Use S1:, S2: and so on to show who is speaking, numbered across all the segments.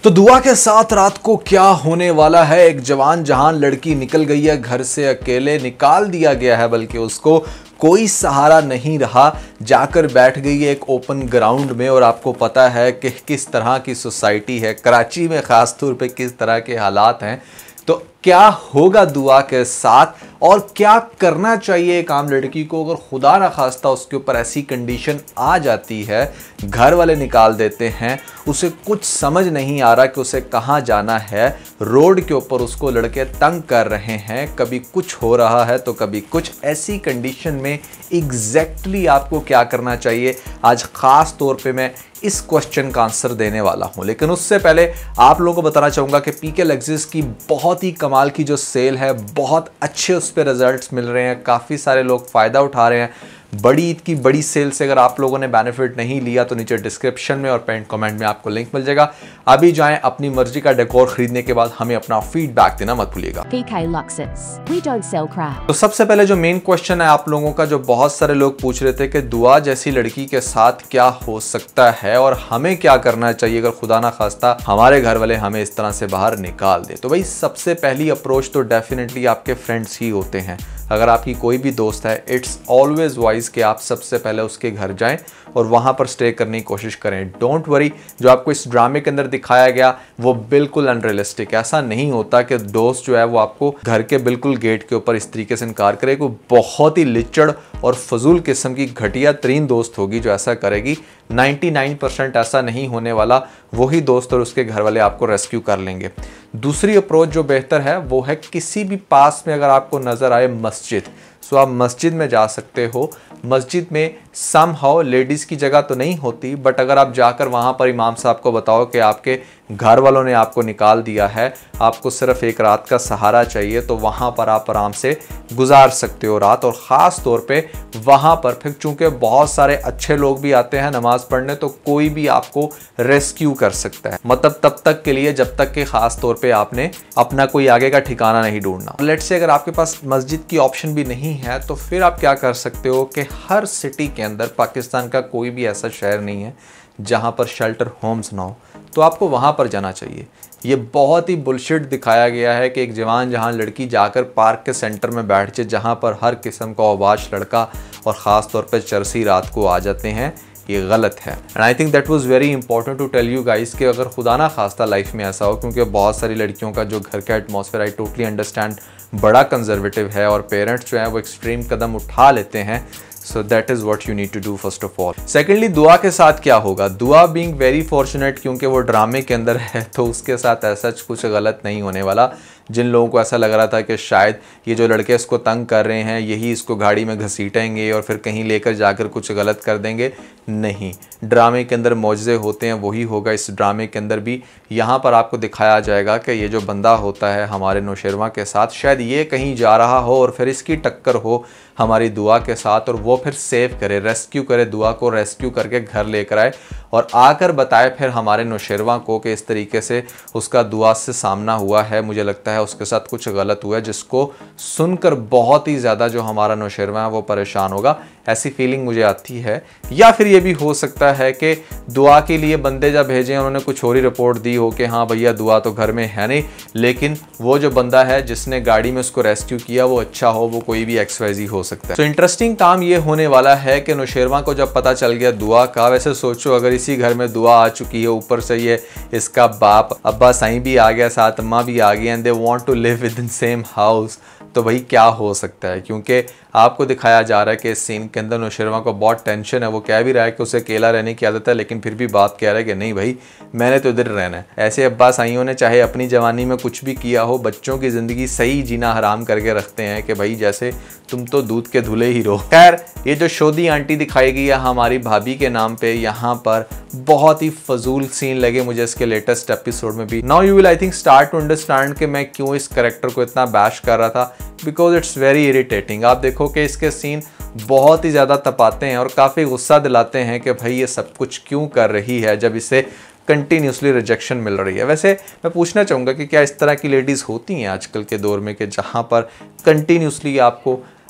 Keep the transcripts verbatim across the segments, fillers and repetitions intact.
S1: तो दुआ के साथ रात को क्या होने वाला है। एक जवान जहान लड़की निकल गई है घर से, अकेले निकाल दिया गया है, बल्कि उसको कोई सहारा नहीं रहा, जाकर बैठ गई है एक ओपन ग्राउंड में। और आपको पता है कि किस तरह की सोसाइटी है कराची में, ख़ास तौर पे किस तरह के हालात हैं। तो क्या होगा दुआ के साथ और क्या करना चाहिए एक आम लड़की को अगर खुदा ना खास्ता उसके ऊपर ऐसी कंडीशन आ जाती है, घर वाले निकाल देते हैं, उसे कुछ समझ नहीं आ रहा कि उसे कहाँ जाना है, रोड के ऊपर उसको लड़के तंग कर रहे हैं, कभी कुछ हो रहा है तो कभी कुछ। ऐसी कंडीशन में एग्जैक्टली आपको क्या करना चाहिए, आज ख़ास तौर पे मैं इस क्वेश्चन का आंसर देने वाला हूं। लेकिन उससे पहले आप लोगों को बताना चाहूँगा कि पीके लेक्सस की बहुत ही कमाल की जो सेल है, बहुत अच्छे उस पर रिजल्ट्स मिल रहे हैं, काफ़ी सारे लोग फ़ायदा उठा रहे हैं। बड़ी ईद की बड़ी सेल से अगर आप लोगों ने बेनिफिट नहीं लिया तो नीचे डिस्क्रिप्शन में और पेंट कमेंट में आपको लिंक मिल जाएगा। अभी जाएं, अपनी मर्जी का डेकोर खरीदने के बाद हमें अपना फीडबैक देना मत भूलिएगा।
S2: P K Luxus, we don't sell crap।
S1: तो सबसे पहले जो मेन क्वेश्चन है आप लोगों का, जो बहुत सारे लोग पूछ रहे थे कि दुआ जैसी लड़की के साथ क्या हो सकता है और हमें क्या करना चाहिए अगर खुदा ना खास्ता हमारे घर वाले हमें इस तरह से बाहर निकाल दे। तो भाई सबसे पहली अप्रोच तो डेफिनेटली आपके फ्रेंड्स ही होते हैं। अगर आपकी कोई भी दोस्त है, इट्स ऑलवेज वाइज कि आप सबसे पहले उसके घर जाएं और वहां पर स्टे करने की कोशिश करें। डोंट वरी, जो आपको इस ड्रामे के अंदर दिखाया गया वो बिल्कुल अनरियलिस्टिक। ऐसा नहीं होता कि दोस्त जो है वो आपको घर के बिल्कुल गेट के ऊपर इस तरीके से इनकार करे। कोई बहुत ही लिचड़ और फजूल किस्म की घटिया तरीन दोस्त होगी जो ऐसा करेगी। निन्यानवे परसेंट ऐसा नहीं होने वाला, वही दोस्त और उसके घर वाले आपको रेस्क्यू कर लेंगे। दूसरी अप्रोच जो बेहतर है वो है किसी भी पास में अगर आपको नज़र आए मस्जिद, सो आप मस्जिद में जा सकते हो। मस्जिद में सम हाउ लेडीज़ की जगह तो नहीं होती, बट अगर आप जाकर वहाँ पर इमाम साहब को बताओ कि आपके घर वालों ने आपको निकाल दिया है, आपको सिर्फ एक रात का सहारा चाहिए, तो वहाँ पर आप आराम से गुजार सकते हो रात। और ख़ास तौर पे वहाँ पर फिर चूँकि बहुत सारे अच्छे लोग भी आते हैं नमाज़ पढ़ने, तो कोई भी आपको रेस्क्यू कर सकता है, मतलब तब तक के लिए जब तक कि ख़ास तौर पे आपने अपना कोई आगे का ठिकाना नहीं ढूंढना। लेट्स से अगर आपके पास मस्जिद की ऑप्शन भी नहीं है तो फिर आप क्या कर सकते हो कि हर सिटी के अंदर, पाकिस्तान का कोई भी ऐसा शहर नहीं है जहाँ पर शेल्टर होम्स ना हो, तो आपको वहाँ पर जाना चाहिए। ये बहुत ही बुलशिट दिखाया गया है कि एक जवान जहाँ लड़की जाकर पार्क के सेंटर में बैठ जाए जहाँ पर हर किस्म का अवाश लड़का और ख़ास तौर पर चरसी रात को आ जाते हैं, ये गलत है। And I think that was very important to tell you guys कि अगर खुदा ना खास्ता लाइफ में ऐसा हो, क्योंकि बहुत सारी लड़कियों का जो घर का एटमॉस्फेयर, आई टोटली अंडरस्टैंड, बड़ा कंजर्वेटिव है और पेरेंट्स जो हैं वो एक्सट्रीम कदम उठा लेते हैं। So that is what you need to do first of all. Secondly, दुआ के साथ क्या होगा। दुआ बीइंग वेरी फॉर्चुनेट, क्योंकि वो ड्रामे के अंदर है तो उसके साथ ऐसा कुछ गलत नहीं होने वाला। जिन लोगों को ऐसा लग रहा था कि शायद ये जो लड़के इसको तंग कर रहे हैं यही इसको गाड़ी में घसीटेंगे और फिर कहीं लेकर जाकर कुछ गलत कर देंगे, नहीं। ड्रामे के अंदर मौजज़े होते हैं, वही होगा इस ड्रामे के अंदर भी। यहाँ पर आपको दिखाया जाएगा कि ये जो बंदा होता है हमारे नौशेरवा के साथ, शायद ये कहीं जा रहा हो और फिर इसकी टक्कर हो हमारी दुआ के साथ और वो फिर सेव करे, रेस्क्यू करे, दुआ को रेस्क्यू करके घर लेकर आए और आकर बताए फिर हमारे नौशेरवा को कि इस तरीके से उसका दुआ से सामना हुआ है, मुझे लगता है उसके साथ कुछ गलत हुआ है, जिसको सुनकर बहुत ही ज़्यादा जो हमारा नौशेरवा है वो परेशान होगा। ऐसी फीलिंग मुझे आती है। या फिर ये भी हो सकता है कि दुआ के लिए बंदे जब भेजें उन्होंने कुछ और ही रिपोर्ट दी हो कि हाँ भैया दुआ तो घर में है नहीं, लेकिन वो जो बंदा है जिसने गाड़ी में उसको रेस्क्यू किया वो अच्छा हो, वो कोई भी एक्स वाई ज़ेड हो सकता है। तो इंटरेस्टिंग काम ये होने वाला है कि नौशेरवा को जब पता चल गया दुआ का, वैसे सोचो अगर इसी घर में दुआ आ चुकी है, ऊपर से ये इसका बाप अब्बा साईं भी आ गया, साथ अम्मा भी आ गई, and they want to live with in same house, तो भाई क्या हो सकता है। क्योंकि आपको दिखाया जा रहा है कि इस सीन के अंदर नौशेरवा को बहुत टेंशन है। वो कह भी रहा है कि उसे अकेला रहने की आदत है, लेकिन फिर भी बात कह रहा है कि नहीं भाई मैंने तो इधर रहना है। ऐसे अब्बा साईयों ने चाहे अपनी जवानी में कुछ भी किया हो, बच्चों की ज़िंदगी सही जीना हराम करके रखते हैं कि भाई जैसे तुम तो दूध के धुले ही रहो। खैर, ये जो शोधी आंटी दिखाई गई है हमारी भाभी के नाम पे, यहाँ पर बहुत ही फजूल सीन लगे मुझे इसके लेटेस्ट एपिसोड में भी। Now you will I think start to understand कि मैं क्यों इस कैरेक्टर को इतना बैश कर रहा था, बिकॉज इट्स वेरी इरिटेटिंग। आप देखो कि इसके सीन बहुत ही ज़्यादा तपाते हैं और काफ़ी गुस्सा दिलाते हैं कि भाई ये सब कुछ क्यों कर रही है जब इसे कंटिन्यूसली रिजेक्शन मिल रही है। वैसे मैं पूछना चाहूँगा कि क्या इस तरह की लेडीज़ होती हैं आजकल के दौर में कि जहाँ पर कंटिन्यूसली आपको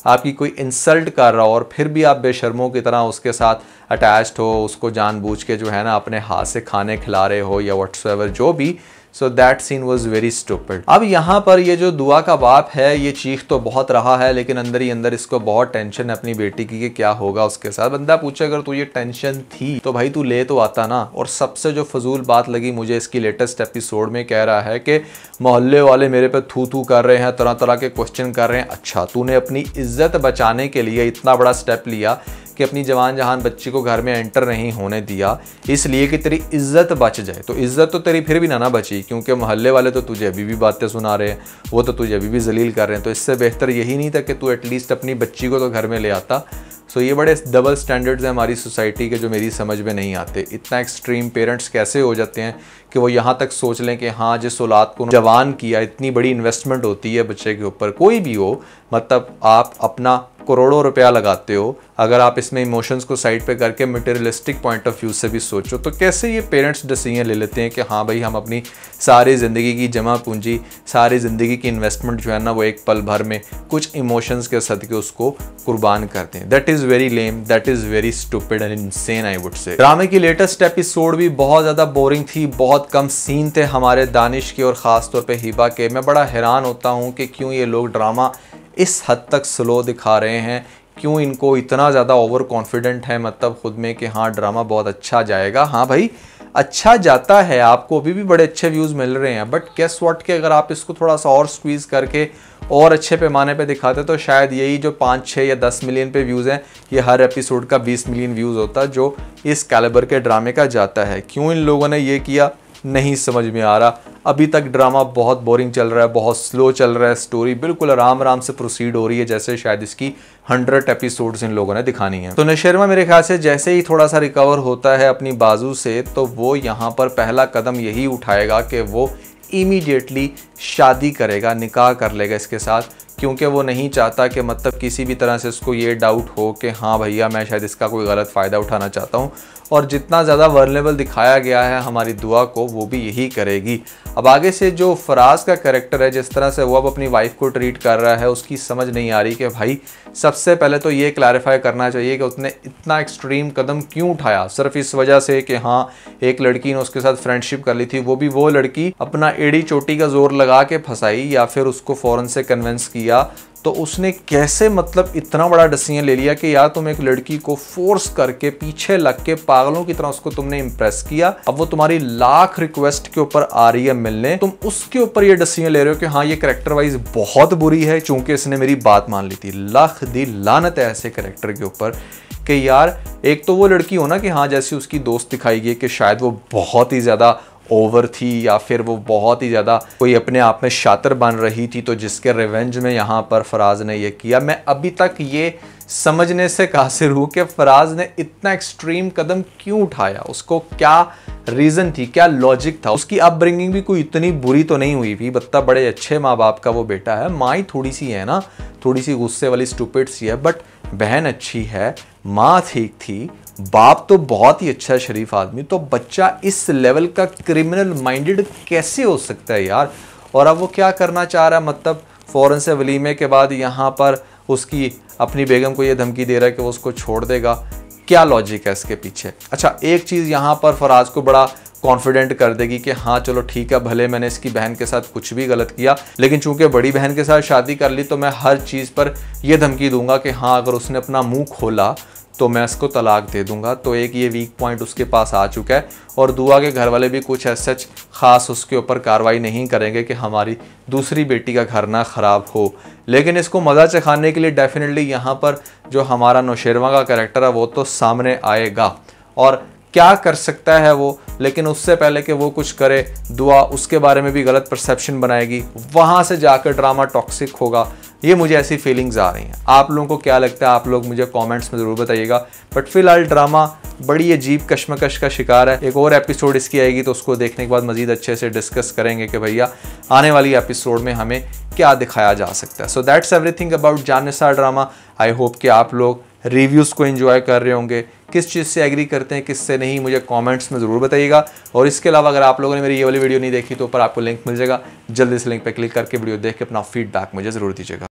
S1: आपकी कोई इंसल्ट कर रहा हो और फिर भी आप बेशर्मों की तरह उसके साथ अटैच्ड हो, उसको जानबूझ के जो है ना अपने हाथ से खाने खिला रहे हो या व्हाट्सएवर जो भी, so that scene was very stupid. अब यहाँ पर ये जो दुआ का बाप है ये चीख तो बहुत रहा है, लेकिन अंदर ही अंदर इसको बहुत टेंशन है अपनी बेटी की कि क्या होगा उसके साथ। बंदा पूछे अगर तू ये टेंशन थी तो भाई तू ले तो आता ना। और सबसे जो फजूल बात लगी मुझे इसकी लेटेस्ट एपिसोड में, कह रहा है कि मोहल्ले वाले मेरे पे थू थू कर रहे हैं, तरह तरह के क्वेश्चन कर रहे हैं। अच्छा, तूने अपनी इज्जत बचाने के लिए इतना बड़ा स्टेप लिया कि अपनी जवान जहान बच्ची को घर में एंटर नहीं होने दिया इसलिए कि तेरी इज्जत बच जाए। तो इज्जत तो तेरी फिर भी ना ना बची, क्योंकि मोहल्ले वाले तो तुझे अभी भी बातें सुना रहे हैं, वो तो तुझे अभी भी जलील कर रहे हैं। तो इससे बेहतर यही नहीं था कि तू एटलीस्ट अपनी बच्ची को तो घर में ले आता। सो ये बड़े डबल स्टैंडर्ड्स हैं हमारी सोसाइटी के जो मेरी समझ में नहीं आते। इतना एक्सट्रीम पेरेंट्स कैसे हो जाते हैं कि वो यहाँ तक सोच लें कि हाँ जिस औलाद को जवान किया, इतनी बड़ी इन्वेस्टमेंट होती है बच्चे के ऊपर, कोई भी हो, मतलब आप अपना करोड़ों रुपया लगाते हो, अगर आप इसमें इमोशंस को साइड पे करके मटेरियलिस्टिक पॉइंट ऑफ व्यू से भी सोचो तो कैसे ये पेरेंट्स डिसीजन ले लेते हैं कि हाँ भाई हम अपनी सारी ज़िंदगी की जमा पूंजी, सारी ज़िंदगी की इन्वेस्टमेंट जो है ना वो एक पल भर में कुछ इमोशंस के सदके उसको कुर्बान करते हैं। That is very lame, that is very stupid and insane I would say. ड्रामे की लेटेस्ट एपिसोड भी बहुत ज़्यादा बोरिंग थी, बहुत कम सीन थे हमारे दानिश के और ख़ास तौर पर हिबा के। मैं बड़ा हैरान होता हूँ कि क्यों ये लोग ड्रामा इस हद तक स्लो दिखा रहे हैं, क्यों इनको इतना ज़्यादा ओवर कॉन्फिडेंट है मतलब खुद में कि हाँ ड्रामा बहुत अच्छा जाएगा। हाँ भाई अच्छा जाता है, आपको अभी भी बड़े अच्छे व्यूज़ मिल रहे हैं, बट गेस व्हाट कि अगर आप इसको थोड़ा सा और स्क्वीज़ करके और अच्छे पैमाने पे दिखाते तो शायद यही जो पाँच छः या दस मिलियन पे व्यूज़ हैं ये हर एपिसोड का बीस मिलियन व्यूज़ होता जो इस कैलिबर के ड्रामे का जाता है। क्यों इन लोगों ने ये किया नहीं समझ में आ रहा। अभी तक ड्रामा बहुत बोरिंग चल रहा है, बहुत स्लो चल रहा है, स्टोरी बिल्कुल आराम आराम से प्रोसीड हो रही है जैसे शायद इसकी हंड्रेड एपिसोड्स इन लोगों ने दिखानी है। तो नौशेरमा मेरे ख्याल से जैसे ही थोड़ा सा रिकवर होता है अपनी बाजू से तो वो यहाँ पर पहला कदम यही उठाएगा कि वो इमीडिएटली शादी करेगा, निकाह कर लेगा इसके साथ, क्योंकि वो नहीं चाहता कि मतलब किसी भी तरह से इसको ये डाउट हो कि हाँ भैया मैं शायद इसका कोई गलत फ़ायदा उठाना चाहता हूँ। और जितना ज़्यादा वर्नेबल दिखाया गया है हमारी दुआ को वो भी यही करेगी। अब आगे से जो फराज का कैरेक्टर है, जिस तरह से वो अब अपनी वाइफ को ट्रीट कर रहा है, उसकी समझ नहीं आ रही कि भाई सबसे पहले तो ये क्लैरिफाई करना चाहिए कि उसने इतना एक्सट्रीम कदम क्यों उठाया, सिर्फ इस वजह से कि हाँ एक लड़की ने उसके साथ फ्रेंडशिप कर ली थी, वो भी वो लड़की अपना एड़ी चोटी का जोर लगा के फंसाई या फिर उसको फ़ौरन से कन्विंस किया। तो उसने कैसे मतलब इतना बड़ा डिसीजन ले लिया कि यार तुम एक लड़की को फोर्स करके पीछे लग के पागलों की तरह उसको तुमने इंप्रेस किया, अब वो तुम्हारी लाख रिक्वेस्ट के ऊपर आ रही है मिलने, तुम उसके ऊपर ये डिसीजन ले रहे हो कि हाँ ये कैरेक्टर वाइज बहुत बुरी है चूंकि इसने मेरी बात मान ली थी। लाख दी लानत है ऐसे कैरेक्टर के ऊपर कि यार एक तो वो लड़की हो ना कि हाँ जैसी उसकी दोस्त दिखाई गई कि शायद वो बहुत ही ज़्यादा ओवर थी या फिर वो बहुत ही ज़्यादा कोई अपने आप में शातिर बन रही थी, तो जिसके रिवेंज में यहाँ पर फराज ने ये किया। मैं अभी तक ये समझने से कासिर हूँ कि फराज ने इतना एक्सट्रीम कदम क्यों उठाया, उसको क्या रीज़न थी, क्या लॉजिक था। उसकी अपब्रिंगिंग भी कोई इतनी बुरी तो नहीं हुई थी, बत्ता बड़े अच्छे माँ बाप का वो बेटा है, माँ ही थोड़ी सी है ना, थोड़ी सी गुस्से वाली स्टूपिड सी है, बट बहन अच्छी है, माँ ठीक थी, बाप तो बहुत ही अच्छा शरीफ आदमी। तो बच्चा इस लेवल का क्रिमिनल माइंडेड कैसे हो सकता है यार। और अब वो क्या करना चाह रहा है, मतलब फ़ौरन से वलीमे के बाद यहाँ पर उसकी अपनी बेगम को ये धमकी दे रहा है कि वो उसको छोड़ देगा। क्या लॉजिक है इसके पीछे। अच्छा एक चीज़ यहाँ पर फराज को बड़ा कॉन्फिडेंट कर देगी कि हाँ चलो ठीक है, भले मैंने इसकी बहन के साथ कुछ भी गलत किया, लेकिन चूंकि बड़ी बहन के साथ शादी कर ली तो मैं हर चीज़ पर यह धमकी दूंगा कि हाँ अगर उसने अपना मुंह खोला तो मैं इसको तलाक दे दूंगा। तो एक ये वीक पॉइंट उसके पास आ चुका है और दुआ के घर वाले भी कुछ ऐसा ख़ास उसके ऊपर कार्रवाई नहीं करेंगे कि हमारी दूसरी बेटी का घर ना ख़राब हो। लेकिन इसको मज़ा चखाने के लिए डेफिनेटली यहाँ पर जो हमारा नौशेरमा का कैरेक्टर है वो तो सामने आएगा और क्या कर सकता है वो, लेकिन उससे पहले कि वो कुछ करे दुआ उसके बारे में भी गलत परसेप्शन बनाएगी, वहाँ से जाकर ड्रामा टॉक्सिक होगा। ये मुझे ऐसी फीलिंग्स आ रही हैं। आप लोगों को क्या लगता है, आप लोग मुझे कमेंट्स में ज़रूर बताइएगा। बट फिलहाल ड्रामा बड़ी अजीब कश्मकश का शिकार है। एक और एपिसोड इसकी आएगी तो उसको देखने के बाद मज़ीद अच्छे से डिस्कस करेंगे कि भैया आने वाली एपिसोड में हमें क्या दिखाया जा सकता है। So that's everything about Jaanisar drama. I hope कि आप लोग रिव्यूज़ को एंजॉय कर रहे होंगे, किस चीज़ से एग्री करते हैं किस से नहीं, मुझे कमेंट्स में ज़रूर बताइएगा। और इसके अलावा अगर आप लोगों ने मेरी ये वाली वीडियो नहीं देखी तो ऊपर आपको लिंक मिल जाएगा, जल्दी से लिंक पर क्लिक करके वीडियो देख के अपना फीडबैक मुझे ज़रूर दीजिएगा।